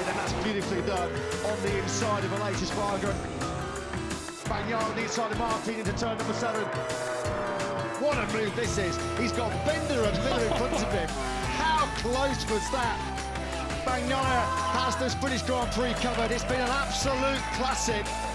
inside, and that's beautifully done on the inside of Malaysia Spargo. Bagnaia on the inside of Martin into turn number 7. What a move this is. He's got Bender and Miller in front of him. How close was that? Bagnaia has this British Grand Prix covered. It's been an absolute classic.